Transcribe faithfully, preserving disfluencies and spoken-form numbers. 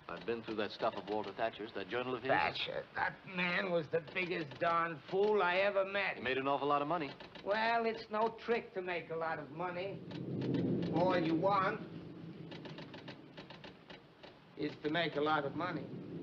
I've been through that stuff of Walter Thatcher's, that journal of his. Thatcher? That man was the biggest darn fool I ever met. He made an awful lot of money. Well, it's no trick to make a lot of money. All you want is to make a lot of money.